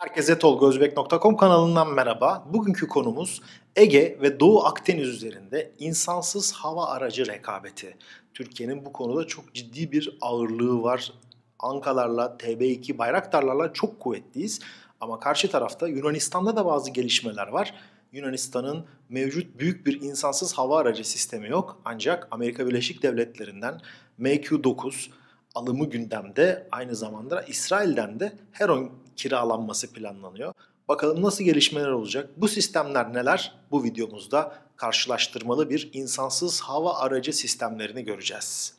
Herkese tolgozbek.com kanalından merhaba. Bugünkü konumuz Ege ve Doğu Akdeniz üzerinde insansız hava aracı rekabeti. Türkiye'nin bu konuda çok ciddi bir ağırlığı var. Ankalarla, TB2 Bayraktarlarla çok kuvvetliyiz. Ama karşı tarafta Yunanistan'da da bazı gelişmeler var. Yunanistan'ın mevcut büyük bir insansız hava aracı sistemi yok. Ancak Amerika Birleşik Devletleri'nden MQ-9 alımı gündemde, aynı zamanda İsrail'den de Heron kiralanması planlanıyor. Bakalım nasıl gelişmeler olacak? Bu sistemler neler? Bu videomuzda karşılaştırmalı bir insansız hava aracı sistemlerini göreceğiz.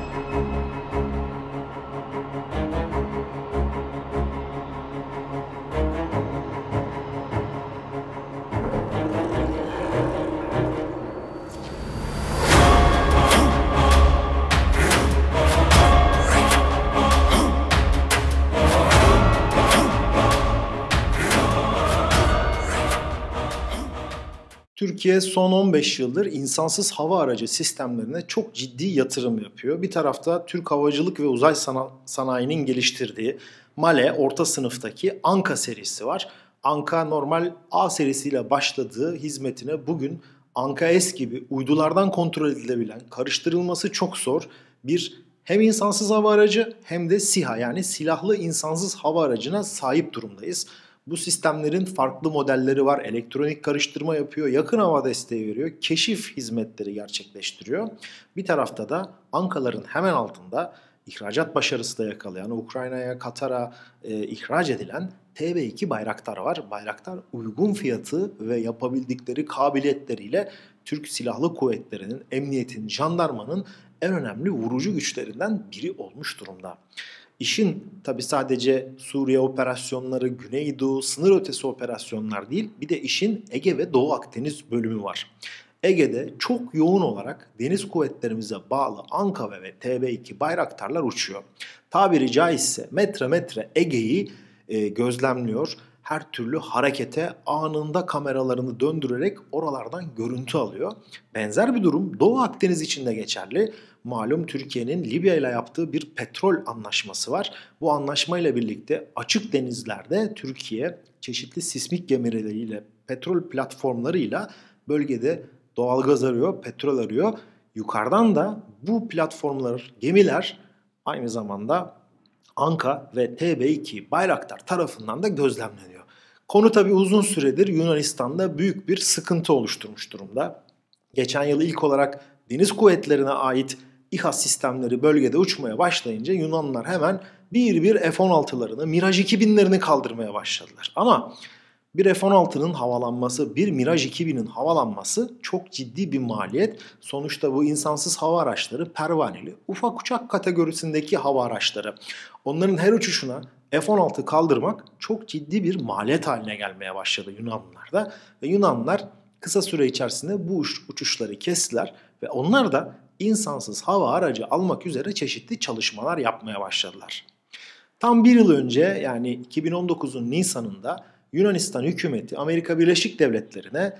Türkiye son 15 yıldır insansız hava aracı sistemlerine çok ciddi yatırım yapıyor. Bir tarafta Türk Havacılık ve Uzay Sanayi'nin geliştirdiği Male orta sınıftaki Anka serisi var. Anka normal A serisiyle başladığı hizmetine bugün Anka S gibi uydulardan kontrol edilebilen, karıştırılması çok zor bir hem insansız hava aracı hem de SİHA yani silahlı insansız hava aracına sahip durumdayız. Bu sistemlerin farklı modelleri var. Elektronik karıştırma yapıyor, yakın hava desteği veriyor, keşif hizmetleri gerçekleştiriyor. Bir tarafta da Ankaların hemen altında ihracat başarısı da yakalayan, Ukrayna'ya, Katar'a ihraç edilen TB2 Bayraktar var. Bayraktar uygun fiyatı ve yapabildikleri kabiliyetleriyle Türk Silahlı Kuvvetleri'nin, emniyetin, jandarmanın en önemli vurucu güçlerinden biri olmuş durumda. İşin tabi sadece Suriye operasyonları, Güneydoğu, sınır ötesi operasyonlar değil, bir de işin Ege ve Doğu Akdeniz bölümü var. Ege'de çok yoğun olarak deniz kuvvetlerimize bağlı Anka ve TB2 Bayraktarlar uçuyor. Tabiri caizse metre metre Ege'yi gözlemliyor. Her türlü harekete anında kameralarını döndürerek oralardan görüntü alıyor. Benzer bir durum Doğu Akdeniz için de geçerli. Malum Türkiye'nin Libya ile yaptığı bir petrol anlaşması var. Bu anlaşmayla birlikte açık denizlerde Türkiye çeşitli sismik gemileriyle, petrol platformlarıyla bölgede doğalgaz arıyor, petrol arıyor. Yukarıdan da bu platformlar, gemiler aynı zamanda Anka ve TB2 Bayraktar tarafından da gözlemleniyor. Konu tabii uzun süredir Yunanistan'da büyük bir sıkıntı oluşturmuş durumda. Geçen yıl ilk olarak deniz kuvvetlerine ait İHA sistemleri bölgede uçmaya başlayınca Yunanlılar hemen bir bir F-16'larını, Mirage 2000'lerini kaldırmaya başladılar. Ama bir F-16'nın havalanması, bir Mirage 2000'in havalanması çok ciddi bir maliyet. Sonuçta bu insansız hava araçları pervaneli, ufak uçak kategorisindeki hava araçları. Onların her uçuşuna F-16 kaldırmak çok ciddi bir maliyet haline gelmeye başladı Yunanlılarda. Ve Yunanlılar kısa süre içerisinde bu uçuşları kestiler ve onlar da insansız hava aracı almak üzere çeşitli çalışmalar yapmaya başladılar. Tam bir yıl önce yani 2019'un Nisan'ında Yunanistan hükümeti Amerika Birleşik Devletleri'ne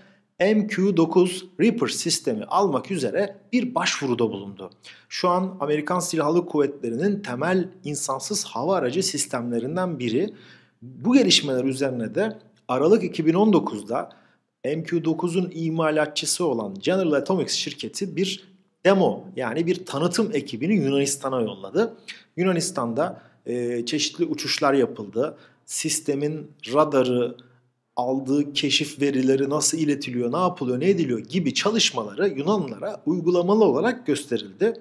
MQ-9 Reaper sistemi almak üzere bir başvuruda bulundu. Şu an Amerikan Silahlı Kuvvetleri'nin temel insansız hava aracı sistemlerinden biri. Bu gelişmeler üzerine de Aralık 2019'da MQ-9'un imalatçısı olan General Atomics şirketi bir demo yani bir tanıtım ekibini Yunanistan'a yolladı. Yunanistan'da çeşitli uçuşlar yapıldı. Sistemin radarı, aldığı keşif verileri nasıl iletiliyor, ne yapılıyor, ne ediliyor gibi çalışmaları Yunanlılara uygulamalı olarak gösterildi.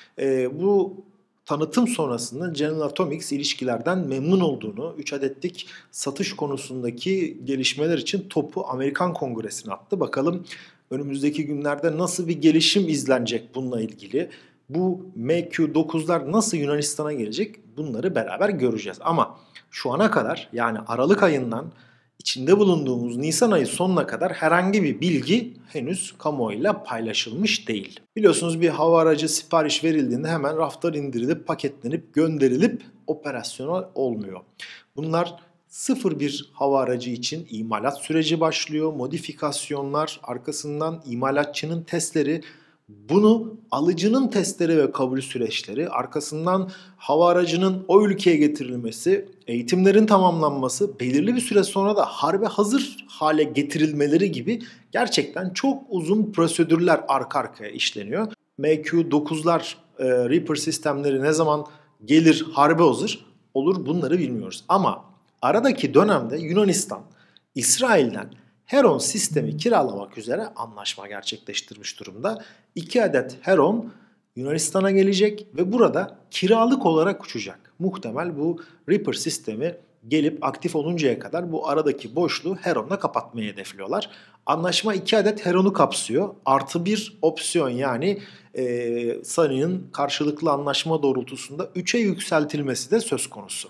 Bu tanıtım sonrasında General Atomics ilişkilerden memnun olduğunu, 3 adetlik satış konusundaki gelişmeler için topu Amerikan Kongresi'ne attı. Bakalım önümüzdeki günlerde nasıl bir gelişim izlenecek bununla ilgili. Bu MQ-9'lar nasıl Yunanistan'a gelecek bunları beraber göreceğiz. Ama şu ana kadar yani Aralık ayından içinde bulunduğumuz Nisan ayı sonuna kadar herhangi bir bilgi henüz kamuoyuyla paylaşılmış değil. Biliyorsunuz bir hava aracı sipariş verildiğinde hemen raftan indirilip paketlenip gönderilip operasyonel olmuyor. Bunlar sıfır bir hava aracı için imalat süreci başlıyor, modifikasyonlar, arkasından imalatçının testleri, Bunu alıcının testleri ve kabul süreçleri, arkasından hava aracının o ülkeye getirilmesi, eğitimlerin tamamlanması, belirli bir süre sonra da harbe hazır hale getirilmeleri gibi gerçekten çok uzun prosedürler arka arkaya işleniyor. MQ-9'lar, Reaper sistemleri ne zaman gelir, harbe hazır olur bunları bilmiyoruz. Ama aradaki dönemde Yunanistan, İsrail'den Heron sistemi kiralamak üzere anlaşma gerçekleştirmiş durumda. 2 adet Heron Yunanistan'a gelecek ve burada kiralık olarak uçacak. Muhtemel bu Reaper sistemi gelip aktif oluncaya kadar bu aradaki boşluğu Heron'la kapatmayı hedefliyorlar. Anlaşma 2 adet Heron'u kapsıyor. Artı bir opsiyon yani sayının karşılıklı anlaşma doğrultusunda 3'e yükseltilmesi de söz konusu.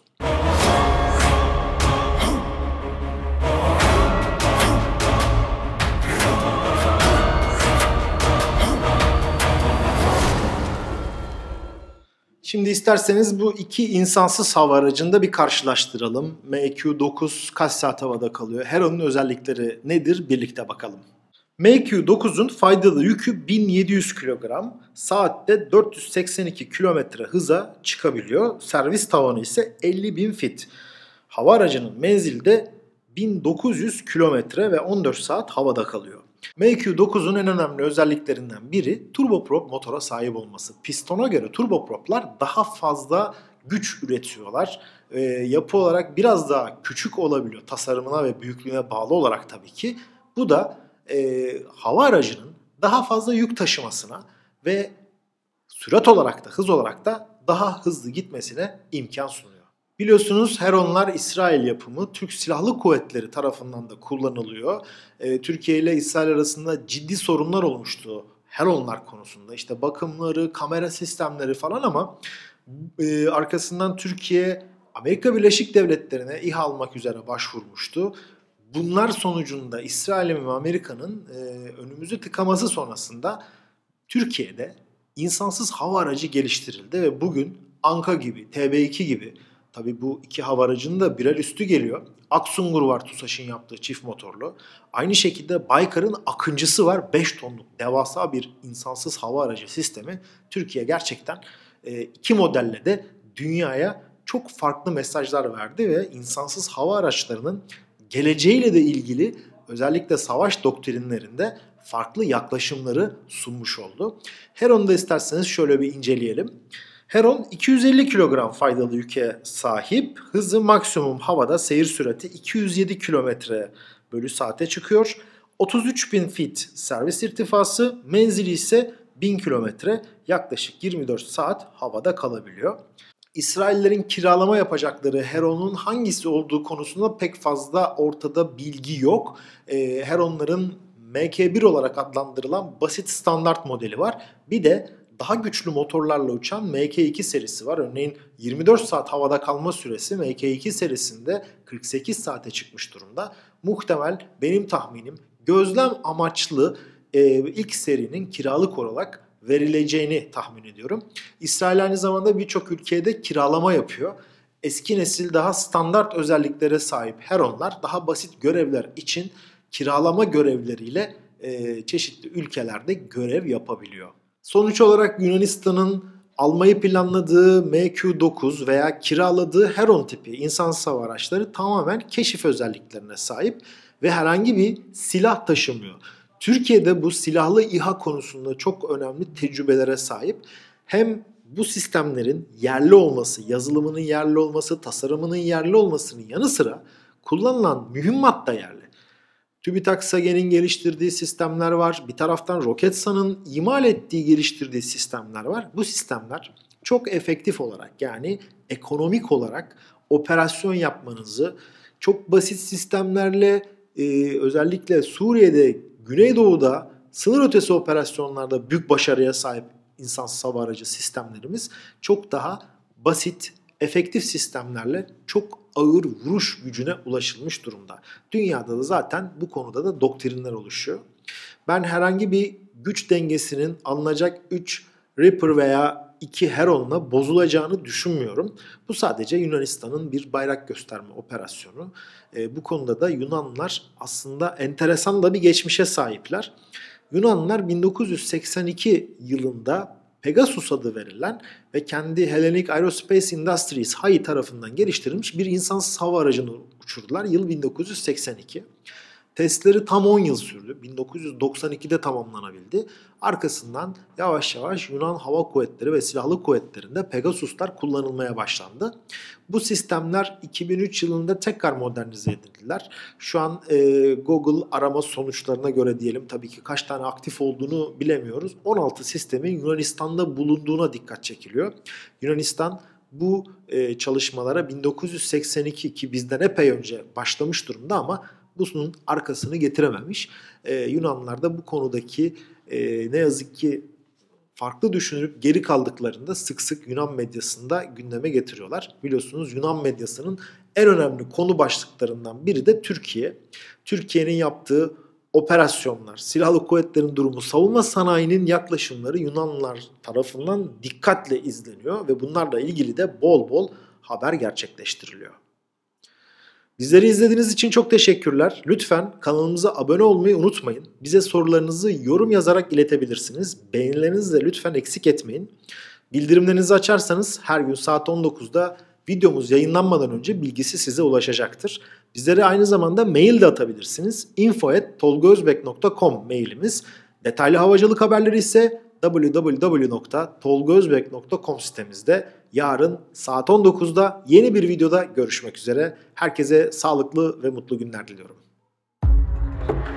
Şimdi isterseniz bu iki insansız hava aracında bir karşılaştıralım. MQ-9 kaç saat havada kalıyor? Heron'un özellikleri nedir? Birlikte bakalım. MQ-9'un faydalı yükü 1700 kilogram, saatte 482 kilometre hıza çıkabiliyor. Servis tavanı ise 50.000 fit. Hava aracının menzili de 1900 kilometre ve 14 saat havada kalıyor. MQ-9'un en önemli özelliklerinden biri turboprop motora sahip olması. Pistona göre turboproplar daha fazla güç üretiyorlar. Yapı olarak biraz daha küçük olabiliyor tasarımına ve büyüklüğüne bağlı olarak tabii ki. Bu da hava aracının daha fazla yük taşımasına ve sürat olarak da hız olarak da daha hızlı gitmesine imkan sunuyor. Biliyorsunuz Heronlar İsrail yapımı, Türk Silahlı Kuvvetleri tarafından da kullanılıyor. Türkiye ile İsrail arasında ciddi sorunlar olmuştu Heronlar konusunda. İşte bakımları, kamera sistemleri falan ama arkasından Türkiye Amerika Birleşik Devletleri'ne İHA almak üzere başvurmuştu. Bunlar sonucunda İsrail'in ve Amerika'nın önümüzü tıkaması sonrasında Türkiye'de insansız hava aracı geliştirildi ve bugün Anka gibi, TB2 gibi, tabii bu iki hava aracının da birer üstü geliyor. Aksungur var TUSAŞ'ın yaptığı çift motorlu. Aynı şekilde Baykar'ın Akıncısı var. 5 tonluk devasa bir insansız hava aracı sistemi. Türkiye gerçekten iki modelle de dünyaya çok farklı mesajlar verdi ve insansız hava araçlarının geleceğiyle de ilgili özellikle savaş doktrinlerinde farklı yaklaşımları sunmuş oldu. Heron'u da isterseniz şöyle bir inceleyelim. Heron 250 kilogram faydalı yüke sahip. Hızı maksimum havada seyir sürati 207 kilometre bölü saate çıkıyor. 33.000 fit servis irtifası, menzili ise 1000 kilometre, yaklaşık 24 saat havada kalabiliyor. İsraillerin kiralama yapacakları Heron'un hangisi olduğu konusunda pek fazla ortada bilgi yok. Heron'ların MK1 olarak adlandırılan basit standart modeli var. Bir de daha güçlü motorlarla uçan MK2 serisi var. Örneğin 24 saat havada kalma süresi MK2 serisinde 48 saate çıkmış durumda. Muhtemel benim tahminim gözlem amaçlı ilk serinin kiralık olarak verileceğini tahmin ediyorum. İsrail aynı zamanda birçok ülkeye de kiralama yapıyor. Eski nesil daha standart özelliklere sahip Heron'lar daha basit görevler için kiralama görevleriyle çeşitli ülkelerde görev yapabiliyor. Sonuç olarak Yunanistan'ın almayı planladığı MQ-9 veya kiraladığı Heron tipi insansız hava araçları tamamen keşif özelliklerine sahip ve herhangi bir silah taşımıyor. Türkiye'de bu silahlı İHA konusunda çok önemli tecrübelere sahip. Hem bu sistemlerin yerli olması, yazılımının yerli olması, tasarımının yerli olmasının yanı sıra kullanılan mühimmat da yerli. TÜBİTAK SAGE'nin geliştirdiği sistemler var. Bir taraftan Roketsan'ın imal ettiği, geliştirdiği sistemler var. Bu sistemler çok efektif olarak yani ekonomik olarak operasyon yapmanızı çok basit sistemlerle özellikle Suriye'de, Güneydoğu'da sınır ötesi operasyonlarda büyük başarıya sahip insansız hava aracı sistemlerimiz çok daha basit, efektif sistemlerle çok ağır vuruş gücüne ulaşılmış durumda. Dünyada da zaten bu konuda da doktrinler oluşuyor. Ben herhangi bir güç dengesinin alınacak 3 Reaper veya 2 Heron'la bozulacağını düşünmüyorum. Bu sadece Yunanistan'ın bir bayrak gösterme operasyonu. Bu konuda da Yunanlılar aslında enteresan da bir geçmişe sahipler. Yunanlılar 1982 yılında Pegasus adı verilen ve kendi Hellenic Aerospace Industries HAI tarafından geliştirilmiş bir insansız hava aracını uçurdular. Yıl 1982. Testleri tam 10 yıl sürdü. 1992'de tamamlanabildi. Arkasından yavaş yavaş Yunan Hava Kuvvetleri ve Silahlı Kuvvetleri'nde Pegasus'lar kullanılmaya başlandı. Bu sistemler 2003 yılında tekrar modernize edildiler. Şu an Google arama sonuçlarına göre diyelim, tabii ki kaç tane aktif olduğunu bilemiyoruz. 16 sistemin Yunanistan'da bulunduğuna dikkat çekiliyor. Yunanistan bu çalışmalara 1982, ki bizden epey önce başlamış durumda ama bunun arkasını getirememiş. Yunanlılar da bu konudaki ne yazık ki farklı düşünüp geri kaldıklarında sık sık Yunan medyasında gündeme getiriyorlar. Biliyorsunuz Yunan medyasının en önemli konu başlıklarından biri de Türkiye. Türkiye'nin yaptığı operasyonlar, silahlı kuvvetlerin durumu, savunma sanayinin yaklaşımları Yunanlılar tarafından dikkatle izleniyor ve bunlarla ilgili de bol bol haber gerçekleştiriliyor. Bizleri izlediğiniz için çok teşekkürler. Lütfen kanalımıza abone olmayı unutmayın. Bize sorularınızı yorum yazarak iletebilirsiniz. Beğenilerinizi de lütfen eksik etmeyin. Bildirimlerinizi açarsanız her gün saat 19'da videomuz yayınlanmadan önce bilgisi size ulaşacaktır. Bizlere aynı zamanda mail de atabilirsiniz. info@tolgozbek.com mailimiz. Detaylı havacılık haberleri ise www.tolgozbek.com sitemizde. Yarın saat 19'da yeni bir videoda görüşmek üzere. Herkese sağlıklı ve mutlu günler diliyorum.